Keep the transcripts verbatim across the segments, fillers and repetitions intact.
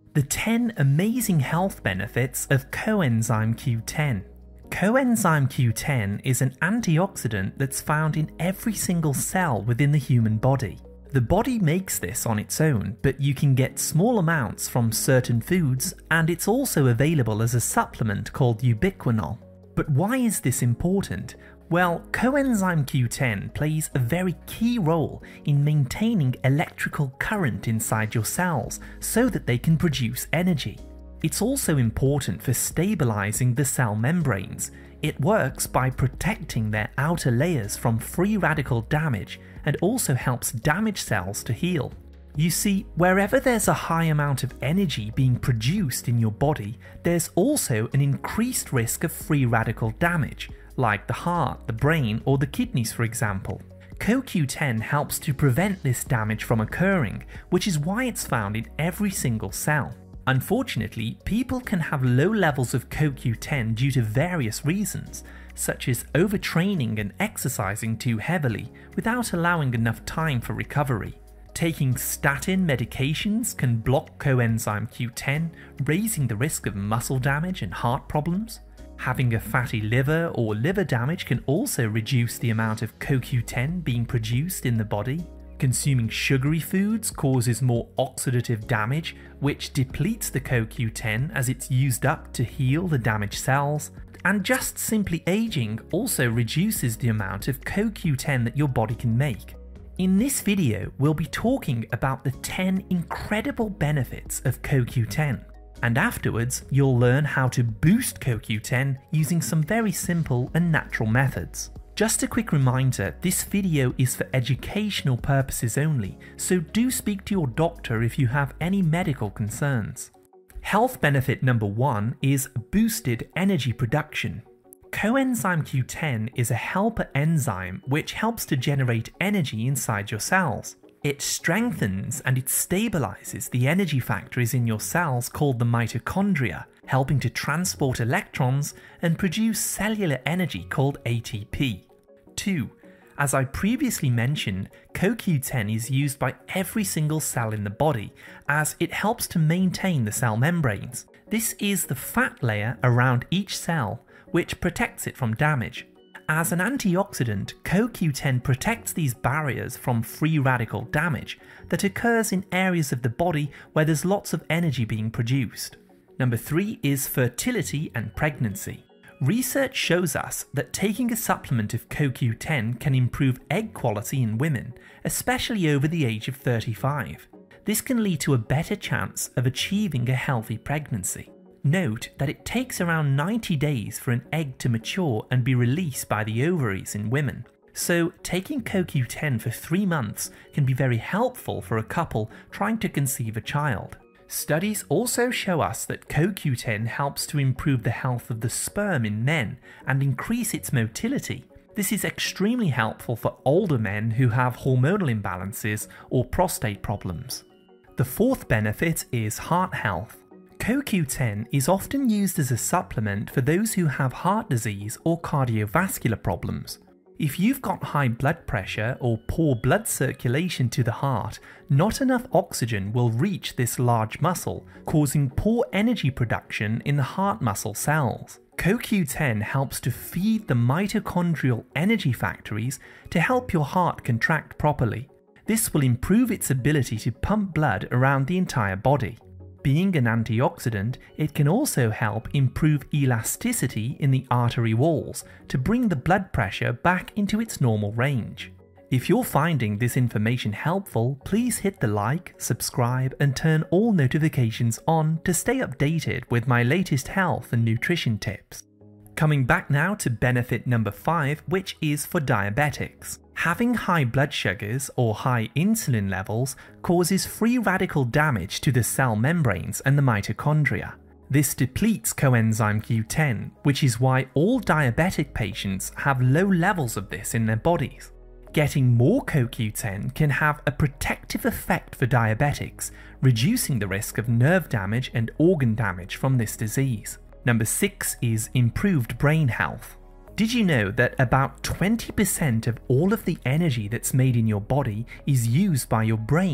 The ten amazing health benefits of Coenzyme Q ten. Coenzyme Q ten is an antioxidant that's found in every single cell within the human body. The body makes this on its own, but you can get small amounts from certain foods, and it's also available as a supplement called Ubiquinol. But why is this important? Well, Coenzyme Q ten plays a very key role in maintaining electrical current inside your cells so that they can produce energy. It's also important for stabilizing the cell membranes. It works by protecting their outer layers from free radical damage and also helps damaged cells to heal. You see, wherever there's a high amount of energy being produced in your body, there's also an increased risk of free radical damage, like the heart, the brain, or the kidneys, for example. C O Q ten helps to prevent this damage from occurring, which is why it's found in every single cell. Unfortunately, people can have low levels of C O Q ten due to various reasons, such as overtraining and exercising too heavily without allowing enough time for recovery. Taking statin medications can block Coenzyme Q ten, raising the risk of muscle damage and heart problems. Having a fatty liver or liver damage can also reduce the amount of C O Q ten being produced in the body. Consuming sugary foods causes more oxidative damage, which depletes the C O Q ten as it's used up to heal the damaged cells. And just simply aging also reduces the amount of C O Q ten that your body can make. In this video, we'll be talking about the ten incredible benefits of C O Q ten. And afterwards, you'll learn how to boost C O Q ten using some very simple and natural methods. Just a quick reminder, this video is for educational purposes only, so do speak to your doctor if you have any medical concerns. Health benefit number one is boosted energy production. Coenzyme Q ten is a helper enzyme which helps to generate energy inside your cells. It strengthens and it stabilizes the energy factories in your cells called the mitochondria, helping to transport electrons and produce cellular energy called A T P. two. As I previously mentioned, C O Q ten is used by every single cell in the body as it helps to maintain the cell membranes. This is the fat layer around each cell which protects it from damage. As an antioxidant, C O Q ten protects these barriers from free radical damage that occurs in areas of the body where there's lots of energy being produced. Number three is fertility and pregnancy. Research shows us that taking a supplement of C O Q ten can improve egg quality in women, especially over the age of thirty-five. This can lead to a better chance of achieving a healthy pregnancy. Note that it takes around ninety days for an egg to mature and be released by the ovaries in women. So taking C O Q ten for three months can be very helpful for a couple trying to conceive a child. Studies also show us that C O Q ten helps to improve the health of the sperm in men and increase its motility. This is extremely helpful for older men who have hormonal imbalances or prostate problems. The fourth benefit is heart health. C O Q ten is often used as a supplement for those who have heart disease or cardiovascular problems. If you've got high blood pressure or poor blood circulation to the heart, not enough oxygen will reach this large muscle, causing poor energy production in the heart muscle cells. C O Q ten helps to feed the mitochondrial energy factories to help your heart contract properly. This will improve its ability to pump blood around the entire body. Being an antioxidant, it can also help improve elasticity in the artery walls to bring the blood pressure back into its normal range. If you're finding this information helpful, please hit the like, subscribe, and turn all notifications on to stay updated with my latest health and nutrition tips. Coming back now to benefit number five, which is for diabetics. Having high blood sugars or high insulin levels causes free radical damage to the cell membranes and the mitochondria. This depletes Coenzyme Q ten, which is why all diabetic patients have low levels of this in their bodies. Getting more C O Q ten can have a protective effect for diabetics, reducing the risk of nerve damage and organ damage from this disease. Number six is improved brain health. Did you know that about twenty percent of all of the energy that's made in your body is used by your brain,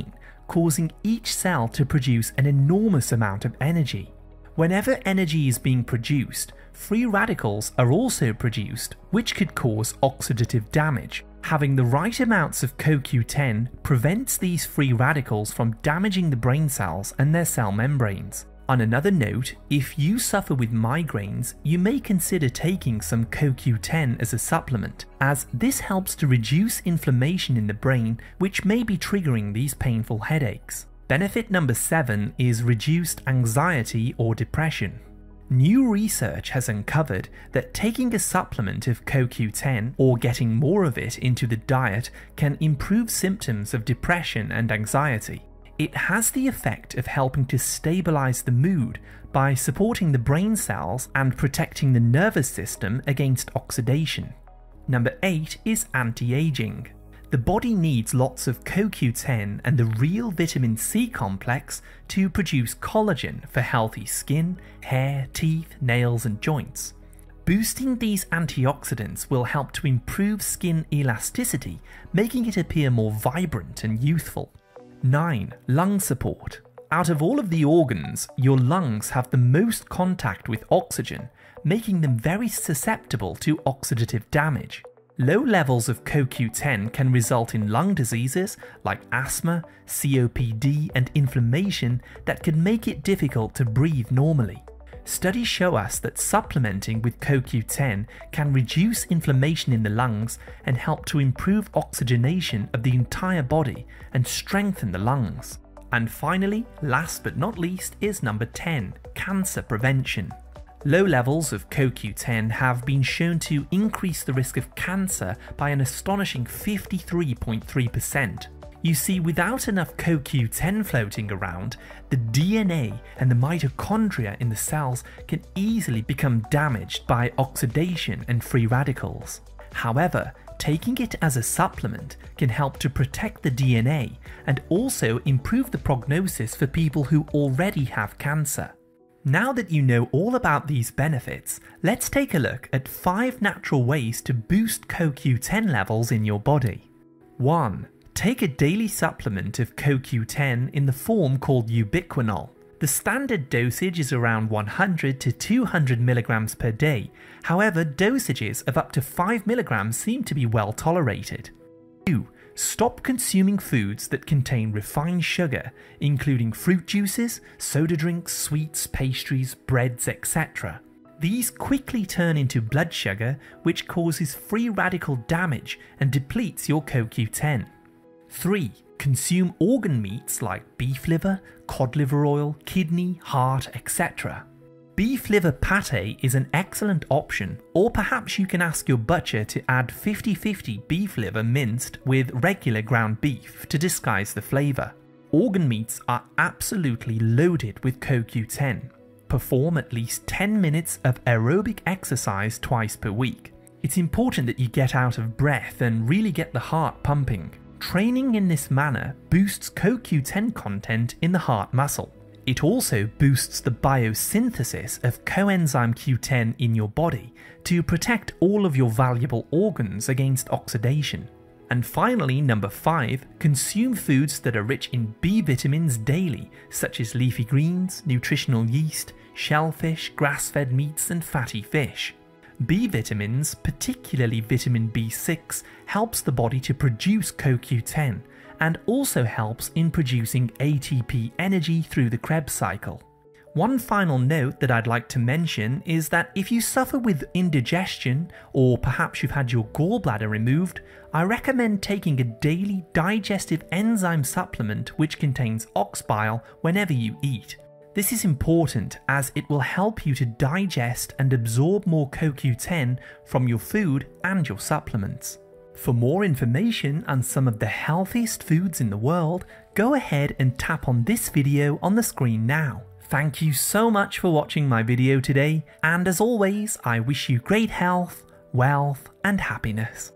causing each cell to produce an enormous amount of energy. Whenever energy is being produced, free radicals are also produced, which could cause oxidative damage. Having the right amounts of C O Q ten prevents these free radicals from damaging the brain cells and their cell membranes. On another note, if you suffer with migraines, you may consider taking some C O Q ten as a supplement, as this helps to reduce inflammation in the brain, which may be triggering these painful headaches. Benefit number seven is reduced anxiety or depression. New research has uncovered that taking a supplement of C O Q ten or getting more of it into the diet can improve symptoms of depression and anxiety. It has the effect of helping to stabilize the mood by supporting the brain cells and protecting the nervous system against oxidation. Number eight is anti-aging. The body needs lots of C O Q ten and the real vitamin C complex to produce collagen for healthy skin, hair, teeth, nails and joints. Boosting these antioxidants will help to improve skin elasticity, making it appear more vibrant and youthful. nine. Lung support. Out of all of the organs, your lungs have the most contact with oxygen, making them very susceptible to oxidative damage. Low levels of C O Q ten can result in lung diseases like asthma, C O P D and inflammation that can make it difficult to breathe normally. Studies show us that supplementing with C O Q ten can reduce inflammation in the lungs and help to improve oxygenation of the entire body and strengthen the lungs. And finally, last but not least, is number ten, cancer prevention. Low levels of C O Q ten have been shown to increase the risk of cancer by an astonishing fifty-three point three percent. You see, without enough C O Q ten floating around, the D N A and the mitochondria in the cells can easily become damaged by oxidation and free radicals. However, taking it as a supplement can help to protect the D N A and also improve the prognosis for people who already have cancer. Now that you know all about these benefits, let's take a look at five natural ways to boost C O Q ten levels in your body. one. Take a daily supplement of C O Q ten in the form called Ubiquinol. The standard dosage is around one hundred to two hundred milligrams per day, however dosages of up to five milligrams seem to be well tolerated. two. Stop consuming foods that contain refined sugar, including fruit juices, soda drinks, sweets, pastries, breads, et cetera. These quickly turn into blood sugar, which causes free radical damage and depletes your C O Q ten. three. Consume organ meats like beef liver, cod liver oil, kidney, heart, et cetera. Beef liver pate is an excellent option, or perhaps you can ask your butcher to add fifty fifty beef liver minced with regular ground beef to disguise the flavour. Organ meats are absolutely loaded with C O Q ten. Perform at least ten minutes of aerobic exercise twice per week. It's important that you get out of breath and really get the heart pumping. Training in this manner boosts C O Q ten content in the heart muscle. It also boosts the biosynthesis of coenzyme Q ten in your body to protect all of your valuable organs against oxidation. And finally, number five, consume foods that are rich in B vitamins daily, such as leafy greens, nutritional yeast, shellfish, grass-fed meats and fatty fish. B vitamins, particularly vitamin B six, helps the body to produce C O Q ten and also helps in producing A T P energy through the Krebs cycle. One final note that I'd like to mention is that if you suffer with indigestion or perhaps you've had your gallbladder removed, I recommend taking a daily digestive enzyme supplement which contains ox bile whenever you eat. This is important as it will help you to digest and absorb more C O Q ten from your food and your supplements. For more information on some of the healthiest foods in the world, go ahead and tap on this video on the screen now. Thank you so much for watching my video today, and as always, I wish you great health, wealth, and happiness.